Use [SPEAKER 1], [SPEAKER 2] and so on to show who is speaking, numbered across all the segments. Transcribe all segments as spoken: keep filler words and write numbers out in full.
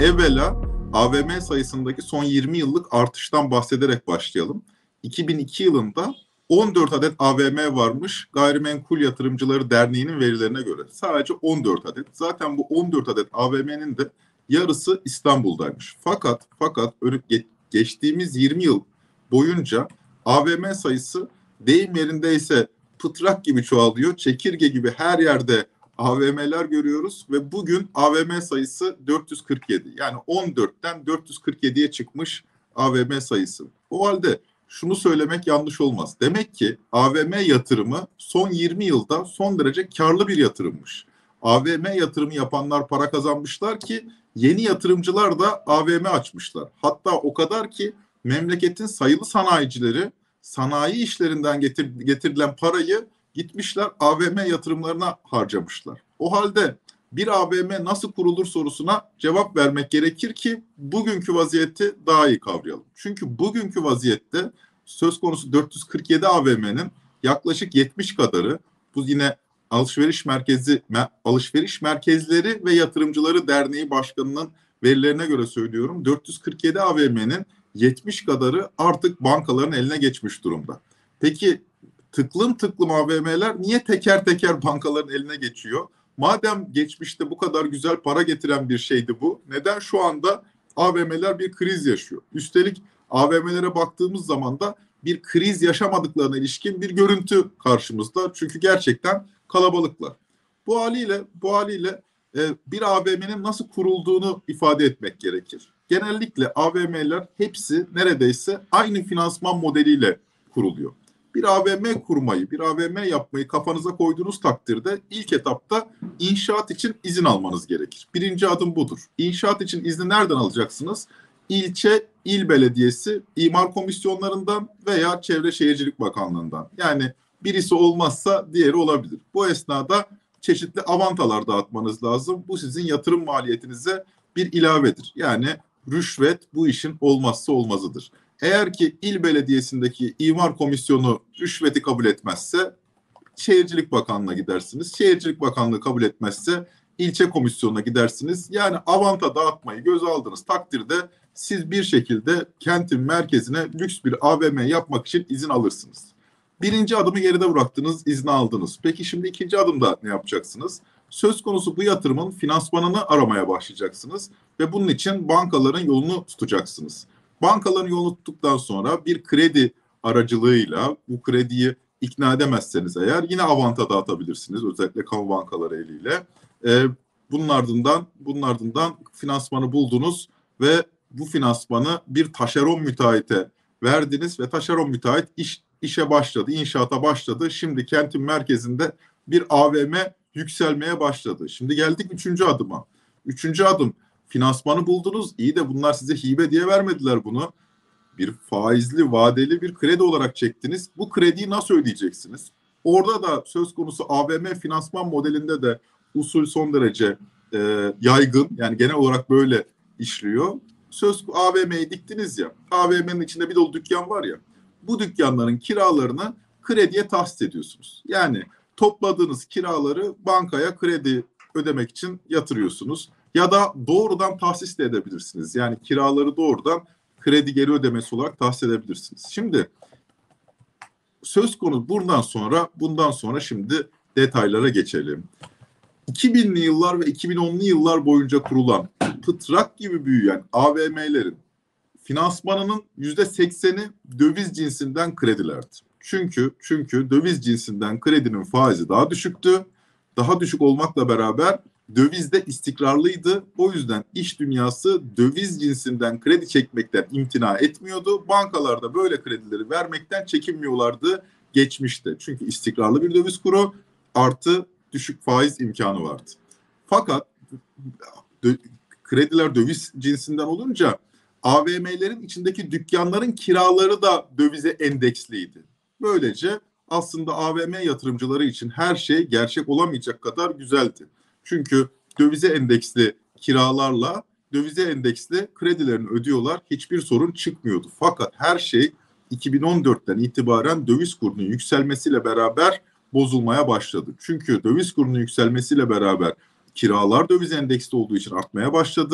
[SPEAKER 1] evvela A V M sayısındaki son yirmi yıllık artıştan bahsederek başlayalım. iki bin iki yılında on dört adet A V M varmış Gayrimenkul Yatırımcıları Derneği'nin verilerine göre. Sadece on dört adet. Zaten bu on dört adet A V M'nin de yarısı İstanbul'daymış. Fakat fakat geçtiğimiz yirmi yıl boyunca A V M sayısı deyim yerindeyse pıtrak gibi çoğalıyor. Çekirge gibi her yerde A V M'ler görüyoruz ve bugün A V M sayısı dört yüz kırk yedi. Yani on dörtten dört yüz kırk yediye çıkmış A V M sayısı. O halde şunu söylemek yanlış olmaz. Demek ki A V M yatırımı son yirmi yılda son derece karlı bir yatırımmış. A V M yatırımı yapanlar para kazanmışlar ki yeni yatırımcılar da A V M açmışlar. Hatta o kadar ki memleketin sayılı sanayicileri sanayi işlerinden getir, getirilen parayı gitmişler A V M yatırımlarına harcamışlar. O halde bir A V M nasıl kurulur sorusuna cevap vermek gerekir ki bugünkü vaziyeti daha iyi kavrayalım. Çünkü bugünkü vaziyette söz konusu dört yüz kırk yedi A V M'nin yaklaşık yetmiş kadarı, bu yine alışveriş merkezi alışveriş merkezleri ve yatırımcıları derneği başkanının verilerine göre söylüyorum. dört yüz kırk yedi A V M'nin yetmiş kadarı artık bankaların eline geçmiş durumda. Peki tıklım tıklım A V M'ler niye teker teker bankaların eline geçiyor? Madem geçmişte bu kadar güzel para getiren bir şeydi bu, neden şu anda A V M'ler bir kriz yaşıyor? Üstelik A V M'lere baktığımız zaman da bir kriz yaşamadıklarına ilişkin bir görüntü karşımızda. Çünkü gerçekten kalabalıklar. Bu haliyle bu haliyle e, bir A V M'nin nasıl kurulduğunu ifade etmek gerekir. Genellikle A V M'ler hepsi neredeyse aynı finansman modeliyle kuruluyor. Bir A V M kurmayı, bir A V M yapmayı kafanıza koyduğunuz takdirde ilk etapta inşaat için izin almanız gerekir. Birinci adım budur. İnşaat için izni nereden alacaksınız? İlçe, il belediyesi, imar komisyonlarından veya Çevre Şehircilik Bakanlığı'ndan. Yani birisi olmazsa diğeri olabilir. Bu esnada çeşitli avantalar dağıtmanız lazım. Bu sizin yatırım maliyetinize bir ilavedir. Yani rüşvet bu işin olmazsa olmazıdır. Eğer ki il belediyesindeki imar komisyonu rüşveti kabul etmezse Şehircilik Bakanlığı'na gidersiniz. Şehircilik Bakanlığı kabul etmezse ilçe komisyonuna gidersiniz. Yani avanta dağıtmayı göze aldığınız takdirde siz bir şekilde kentin merkezine lüks bir A V M yapmak için izin alırsınız. Birinci adımı geride bıraktınız, izni aldınız. Peki şimdi ikinci adımda ne yapacaksınız? Söz konusu bu yatırımın finansmanını aramaya başlayacaksınız ve bunun için bankaların yolunu tutacaksınız. Bankaların yolunu tuttuktan sonra bir kredi aracılığıyla bu krediyi ikna edemezseniz eğer yine avanta dağıtabilirsiniz. Özellikle kamu bankaları eliyle. Ee, bunun ardından bunun ardından finansmanı buldunuz ve bu finansmanı bir taşeron müteahhite verdiniz ve taşeron müteahhit iş, işe başladı, inşaata başladı. Şimdi kentin merkezinde bir A V M yükselmeye başladı. Şimdi geldik üçüncü adıma. Üçüncü adım, finansmanı buldunuz. İyi de bunlar size hibe diye vermediler bunu. Bir faizli, vadeli bir kredi olarak çektiniz. Bu krediyi nasıl ödeyeceksiniz? Orada da söz konusu A V M finansman modelinde de usul son derece e, yaygın. Yani genel olarak böyle işliyor. Söz A V M'yi diktiniz ya. A V M'nin içinde bir dolu dükkan var ya. Bu dükkanların kiralarını krediye tahsis ediyorsunuz. Yani topladığınız kiraları bankaya kredi ödemek için yatırıyorsunuz. Ya da doğrudan tahsis de edebilirsiniz. Yani kiraları doğrudan kredi geri ödemesi olarak tahsis edebilirsiniz. Şimdi söz konu bundan sonra bundan sonra şimdi detaylara geçelim. iki binli yıllar ve iki bin onlu yıllar boyunca kurulan pıtrak gibi büyüyen A V M'lerin finansmanının yüzde sekseni döviz cinsinden kredilerdi. Çünkü çünkü döviz cinsinden kredinin faizi daha düşüktü. Daha düşük olmakla beraber dövizde istikrarlıydı. O yüzden iş dünyası döviz cinsinden kredi çekmekten imtina etmiyordu. Bankalar da böyle kredileri vermekten çekinmiyorlardı geçmişte. Çünkü istikrarlı bir döviz kuru artı düşük faiz imkanı vardı. Fakat dö- krediler döviz cinsinden olunca A V M'lerin içindeki dükkanların kiraları da dövize endeksliydi. Böylece aslında A V M yatırımcıları için her şey gerçek olamayacak kadar güzeldi. Çünkü dövize endeksli kiralarla dövize endeksli kredilerini ödüyorlar. Hiçbir sorun çıkmıyordu. Fakat her şey iki bin on dörtten itibaren döviz kurunun yükselmesiyle beraber bozulmaya başladı. Çünkü döviz kurunun yükselmesiyle beraber kiralar döviz endeksli olduğu için artmaya başladı.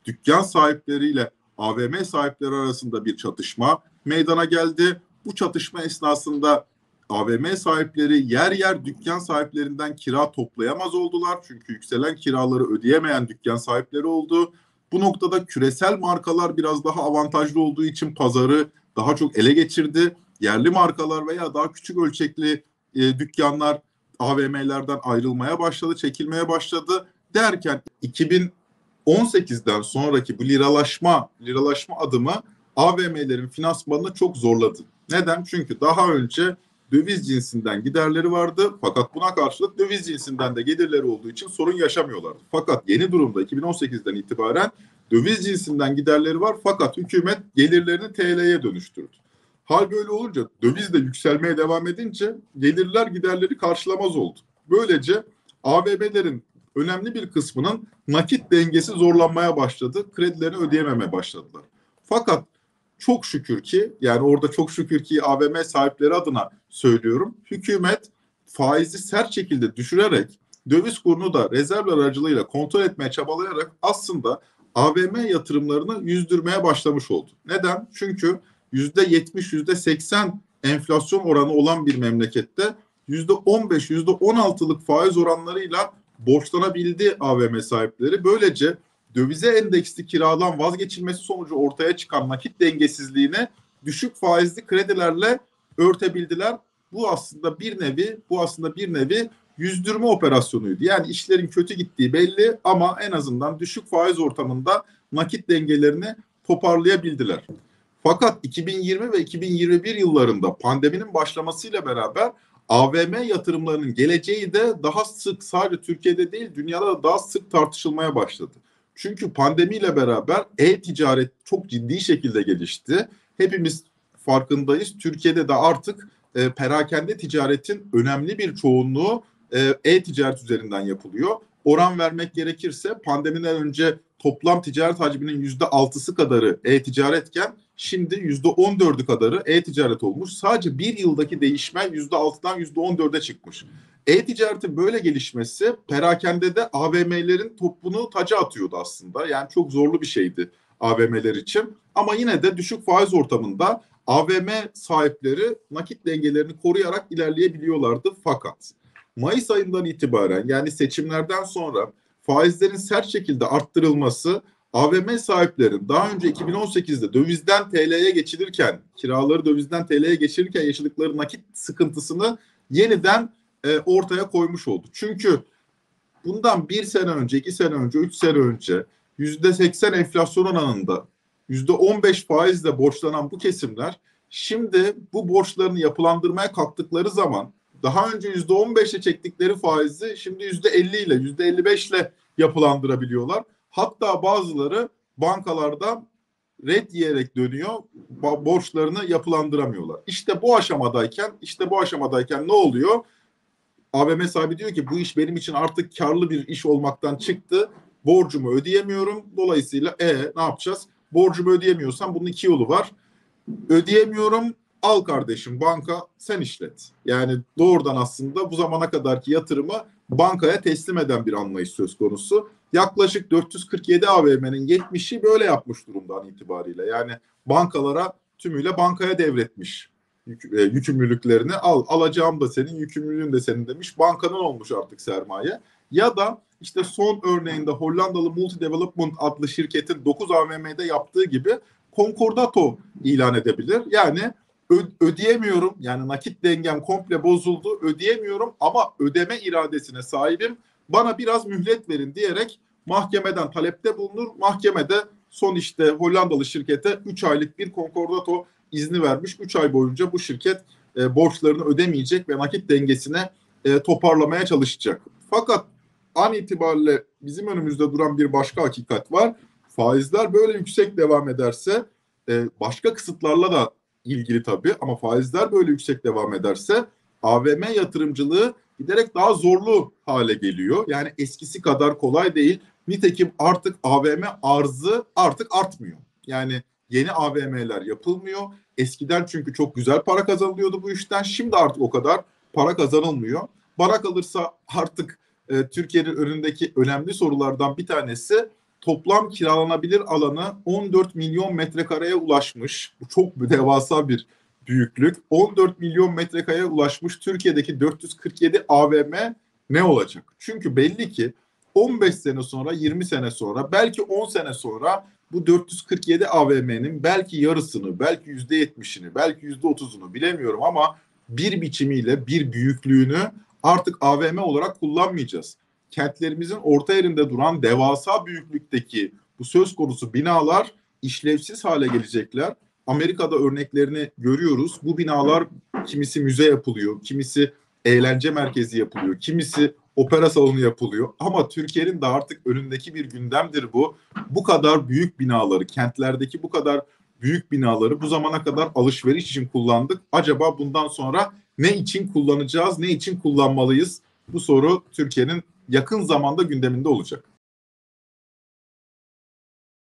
[SPEAKER 1] dükkan sahipleriyle A V M sahipleri arasında bir çatışma meydana geldi. Bu çatışma esnasında A V M sahipleri yer yer dükkan sahiplerinden kira toplayamaz oldular. Çünkü yükselen kiraları ödeyemeyen dükkan sahipleri oldu. Bu noktada küresel markalar biraz daha avantajlı olduğu için pazarı daha çok ele geçirdi. Yerli markalar veya daha küçük ölçekli e, dükkanlar A V M'lerden ayrılmaya başladı, çekilmeye başladı derken iki bin on sekizden sonraki bu liralaşma, liralaşma adımı A V M'lerin finansmanını çok zorladı. Neden? Çünkü daha önce döviz cinsinden giderleri vardı. Fakat buna karşılık döviz cinsinden de gelirleri olduğu için sorun yaşamıyorlardı. Fakat yeni durumda iki bin on sekizden itibaren döviz cinsinden giderleri var. Fakat hükümet gelirlerini T L'ye dönüştürdü. Hal böyle olunca döviz de yükselmeye devam edince gelirler giderleri karşılamaz oldu. Böylece A V M'lerin önemli bir kısmının nakit dengesi zorlanmaya başladı. Kredilerini ödeyememeye başladılar. Fakat çok şükür ki, yani orada çok şükür ki A V M sahipleri adına söylüyorum, hükümet faizi sert şekilde düşürerek döviz kurunu da rezervler aracılığıyla kontrol etmeye çabalayarak aslında A V M yatırımlarını yüzdürmeye başlamış oldu. Neden? Çünkü yüzde yetmiş, yüzde seksen enflasyon oranı olan bir memlekette yüzde on beş, yüzde on altılık faiz oranlarıyla borçlanabildi A V M sahipleri. Böylece dövize endeksli kiradan vazgeçilmesi sonucu ortaya çıkan nakit dengesizliğini düşük faizli kredilerle örtebildiler. Bu aslında bir nevi, bu aslında bir nevi yüzdürme operasyonuydu. Yani işlerin kötü gittiği belli ama en azından düşük faiz ortamında nakit dengelerini toparlayabildiler. Fakat iki bin yirmi ve iki bin yirmi bir yıllarında pandeminin başlamasıyla beraber A V M yatırımlarının geleceği de daha sık, sadece Türkiye'de değil dünyada da daha sık tartışılmaya başladı. Çünkü pandemiyle beraber e-ticaret çok ciddi şekilde gelişti. Hepimiz farkındayız. Türkiye'de de artık e, perakende ticaretin önemli bir çoğunluğu e, e-ticaret üzerinden yapılıyor. Oran vermek gerekirse pandemiden önce toplam ticaret hacminin yüzde altısı kadarı e-ticaretken şimdi yüzde on dördü kadarı e-ticaret olmuş. Sadece bir yıldaki değişme yüzde altıdan yüzde on dörde çıkmış. E-ticaretin böyle gelişmesi perakendede A V M'lerin topunu taca atıyordu aslında. Yani çok zorlu bir şeydi A V M'ler için. Ama yine de düşük faiz ortamında A V M sahipleri nakit dengelerini koruyarak ilerleyebiliyorlardı. Fakat Mayıs ayından itibaren, yani seçimlerden sonra faizlerin sert şekilde arttırılması A V M sahiplerin daha önce iki bin on sekizde dövizden T L'ye geçilirken, kiraları dövizden T L'ye geçirirken yaşadıkları nakit sıkıntısını yeniden e, ortaya koymuş oldu. Çünkü bundan bir sene önce, iki sene önce, üç sene önce yüzde seksen enflasyon oranında yüzde on beş faizle borçlanan bu kesimler şimdi bu borçlarını yapılandırmaya kalktıkları zaman daha önce yüzde on beşle çektikleri faizi şimdi yüzde elli ile, yüzde elli beş ile yapılandırabiliyorlar. Hatta bazıları bankalarda red yiyerek dönüyor, borçlarını yapılandıramıyorlar. İşte bu aşamadayken, işte bu aşamadayken ne oluyor? A V M sahibi diyor ki bu iş benim için artık karlı bir iş olmaktan çıktı. Borcumu ödeyemiyorum. Dolayısıyla e ne yapacağız? Borcumu ödeyemiyorsam bunun iki yolu var. Ödeyemiyorum. Al kardeşim banka sen işlet. Yani doğrudan aslında bu zamana kadarki yatırımı bankaya teslim eden bir anlayış söz konusu. Yaklaşık dört yüz kırk yedi A V M'nin yetmişi böyle yapmış durumda an itibariyle. Yani bankalara tümüyle bankaya devretmiş yük, e, yükümlülüklerini. Al, alacağım da senin, yükümlülüğün de senin demiş. Bankanın olmuş artık sermaye. Ya da işte son örneğinde Hollandalı Multi Development adlı şirketin dokuz A V M'de yaptığı gibi konkordato ilan edebilir. Yani ödeyemiyorum, yani nakit dengem komple bozuldu, ödeyemiyorum ama ödeme iradesine sahibim, bana biraz mühlet verin diyerek mahkemeden talepte bulunur. Mahkemede son işte Hollandalı şirkete üç aylık bir konkordato izni vermiş. üç ay boyunca bu şirket e, borçlarını ödemeyecek ve nakit dengesine e, toparlamaya çalışacak. Fakat an itibariyle bizim önümüzde duran bir başka hakikat var. Faizler böyle yüksek devam ederse e, başka kısıtlarla da ilgili tabii ama faizler böyle yüksek devam ederse A V M yatırımcılığı giderek daha zorlu hale geliyor. Yani eskisi kadar kolay değil. Nitekim artık A V M arzı artık artmıyor. Yani yeni A V M'ler yapılmıyor. Eskiden çünkü çok güzel para kazanılıyordu bu işten. Şimdi artık o kadar para kazanılmıyor. Bana kalırsa artık e, Türkiye'nin önündeki önemli sorulardan bir tanesi toplam kiralanabilir alanı on dört milyon metrekareye ulaşmış. Bu çok devasa bir büyüklük. on dört milyon metrekareye ulaşmış Türkiye'deki dört yüz kırk yedi A V M ne olacak? Çünkü belli ki on beş sene sonra, yirmi sene sonra, belki on sene sonra bu dört yüz kırk yedi A V M'nin belki yarısını, belki yüzde yetmişini, belki yüzde otuzunu bilemiyorum ama bir biçimiyle, bir büyüklüğünü artık A V M olarak kullanmayacağız. Kentlerimizin orta yerinde duran devasa büyüklükteki bu söz konusu binalar işlevsiz hale gelecekler. Amerika'da örneklerini görüyoruz. Bu binalar kimisi müze yapılıyor, kimisi eğlence merkezi yapılıyor, kimisi opera salonu yapılıyor. Ama Türkiye'nin de artık önündeki bir gündemdir bu. Bu kadar büyük binaları, kentlerdeki bu kadar büyük binaları bu zamana kadar alışveriş için kullandık. Acaba bundan sonra ne için kullanacağız, ne için kullanmalıyız? Bu soru Türkiye'nin yakın zamanda gündeminde olacak.